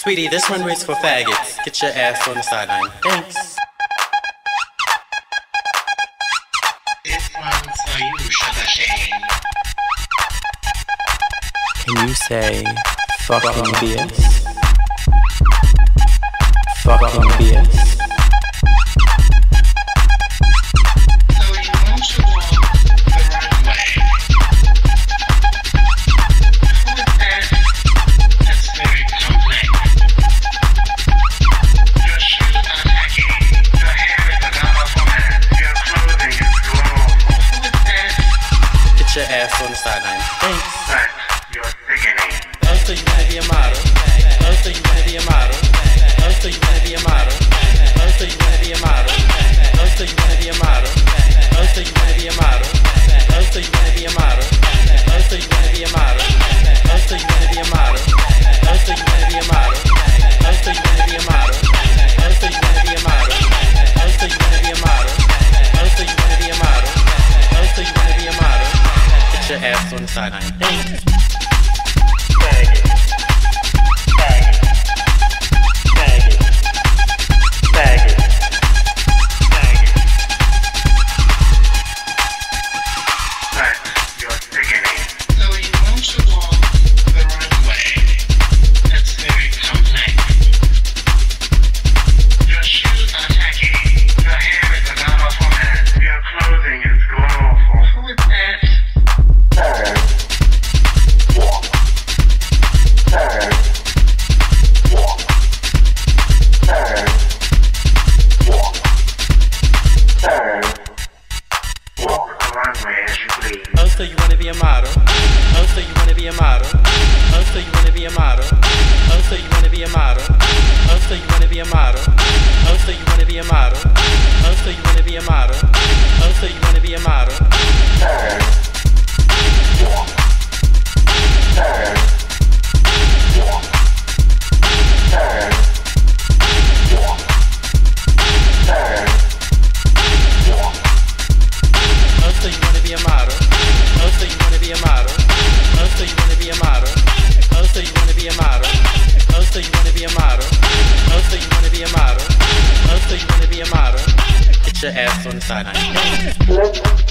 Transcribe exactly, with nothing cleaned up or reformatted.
Sweetie, this runway's for faggots. Get your ass on the sideline. Thanks. This one's for you, Sugar Shane. Can you say fucking B S? Fucking B S. So you want to walk the runway. Who is that? That's very complex. Your shoes are tacky. Your hair is a dollar for man. Your clothing is global. Who is that? Get your ass on the sideline. Thanks. But you're sickening. Oh, so you wanna be a model? Oh, so you wanna be a model? Oh, so you wanna be a model? Oh, so you wanna be a model? Oh, so you wanna be a model? Oh, so you wanna be a model? Oh, so you wanna be a model? Oh, so you wanna be a model? Oh, so you wanna be a model? Oh, so you wanna be a model? Oh, so you wanna be a model? Oh, so you wanna be a model? Oh, so you wanna be a model? Oh, so you wanna be a model? Oh, so you wanna be a model? Get your ass on the sideline. Thanks. Oh, so you wanna be a model? Oh, so you wanna be a model? Oh, so you wanna be a model? Oh, so you wanna be a model? Oh, so you wanna be a model? Oh, so you wanna be a model? Oh, so you wanna be a model? Oh, so you wanna be a model? Oh, so you wanna be a model? Oh, so you wanna be a model? Oh, so you wanna be a model? Oh, so you wanna be a model? Oh, so you wanna be a model? Oh, so you wanna be a model? Oh, so you wanna be a model? Get your ass on the sideline.